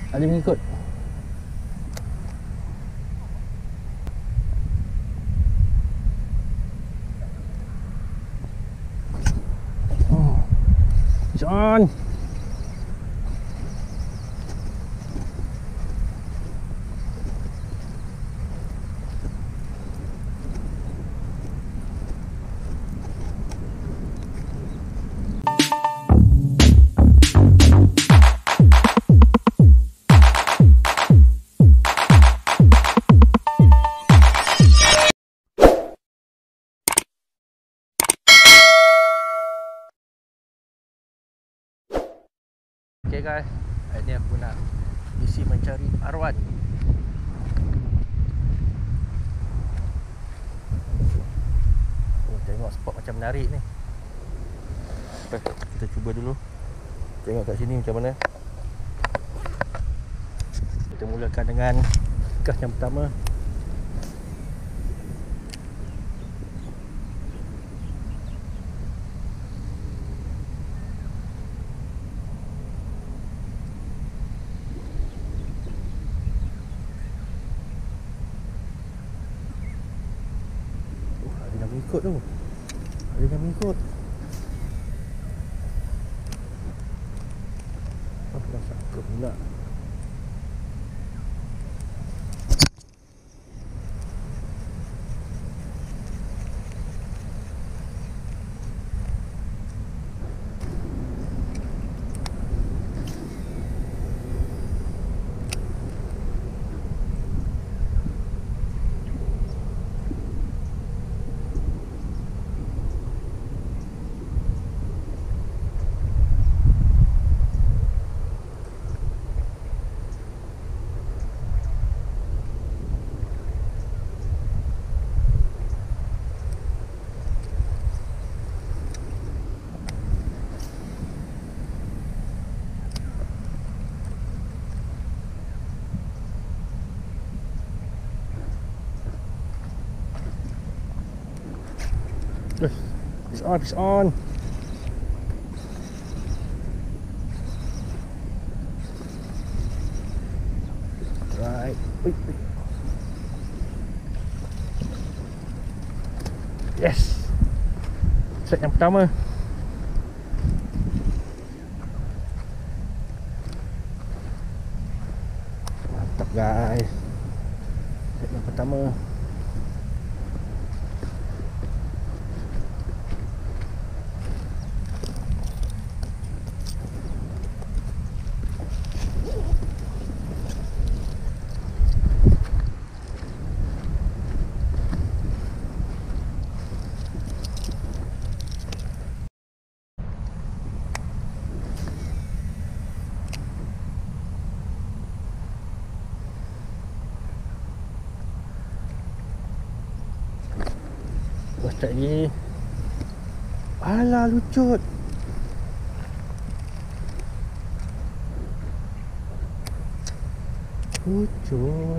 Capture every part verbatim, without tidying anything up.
Ada mengikut. Oh. John. Okay guys, hari ni aku nak misi mencari arwan. Oh, tengok spot macam menarik ni. Okay, kita cuba dulu. Tengok kat sini macam mana. Kita mulakan dengan gas yang pertama. Ikut tu. Ada yang mengikut. Apa dah sakit pula. It's on, it's on. Right. Wait, wait. Yes. Set yang pertama. Mantap guys. Set yang pertama. Start ni. Alah, lucut. Lucut.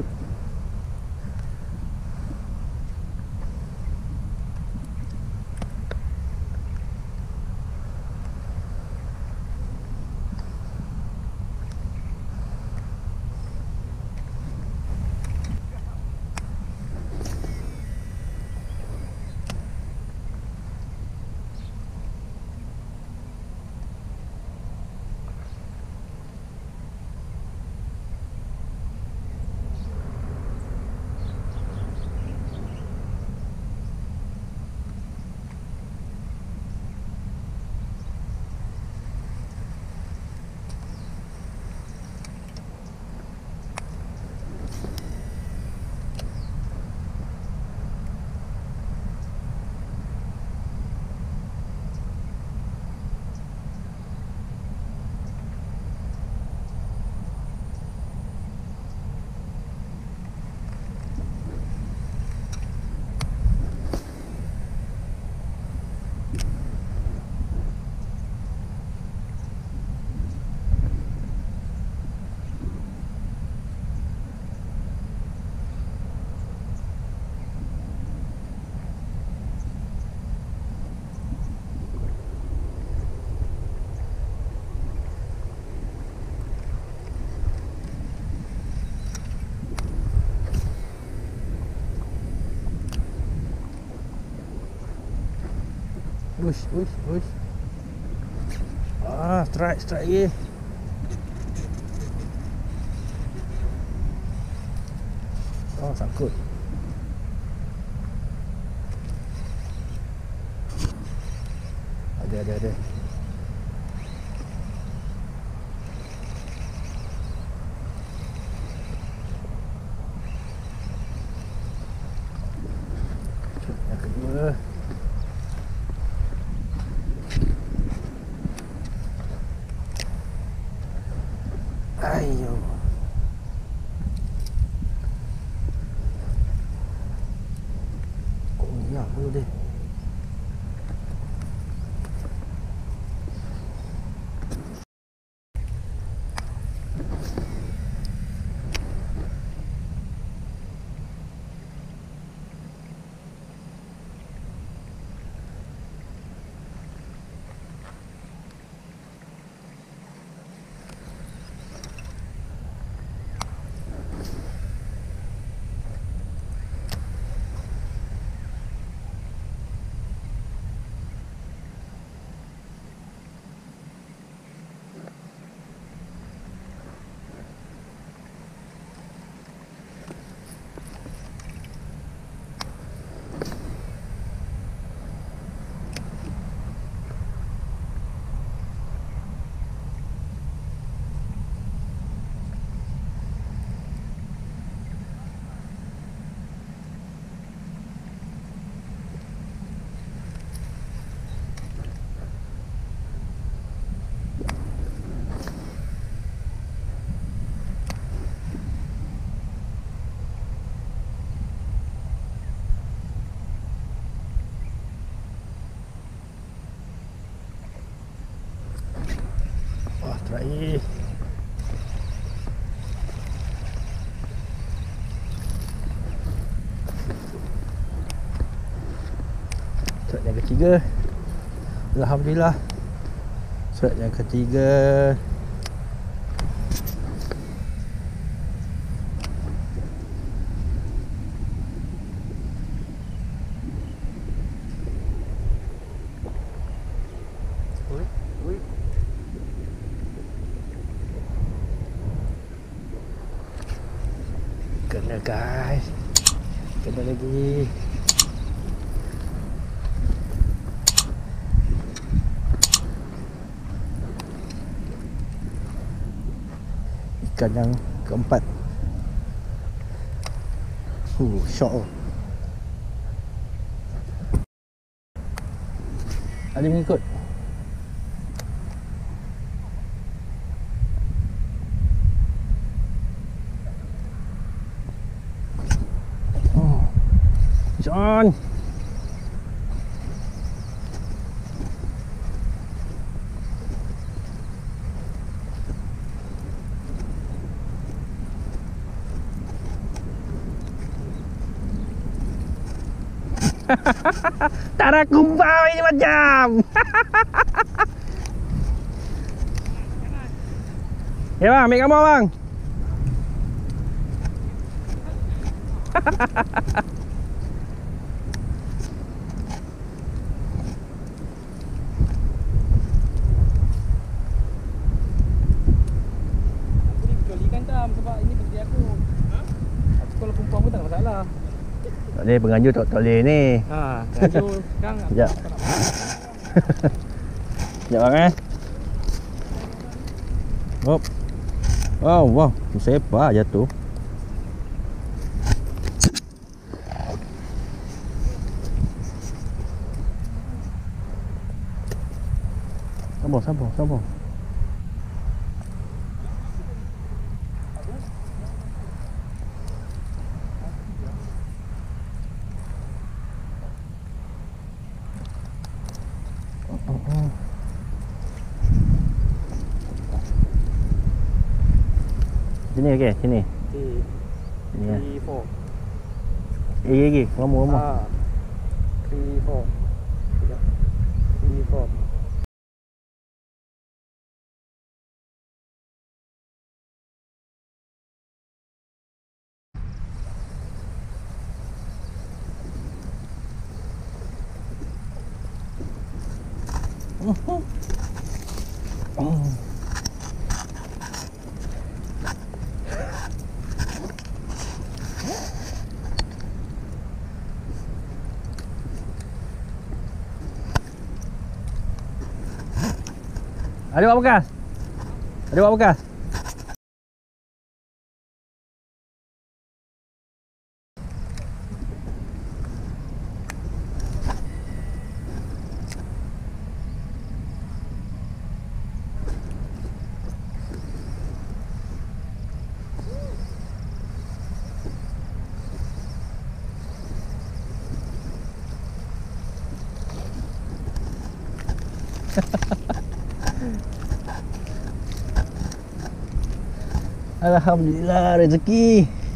Uish, uish, uish. Ah, strike, strike lagi. Oh, sangkut. Ada, ada, ada. Yang kedua. Ayo. Oh, ya, boleh deh. Wah, terakhir. Shot yang ketiga. Alhamdulillah. Shot yang ketiga. Kena guys. Kena lagi. Ikan yang keempat. Uh, shock. Ada mengikut. John. Tara kumbau ini macam. Ya bang, ambil gambar bang. Sebab ini bagi aku. Ha? Aku kalau perempuan pun tak ada masalah. Tak boleh, penganjur tak boleh ni. Ha, penganjur sekarang aku Sekejap. tak nak. Sekejap bang eh. Hop. Wow, wow. Sepak jatuh. Sabar, sabar, sabar. Sini okey, sini. Okay. Sini ya. three, four. Eh, lagi, lama lama. Ah. three, four. Sekejap. three, four. Ada buat bekas? Ada buat bekas? Alhamdulillah rezeki.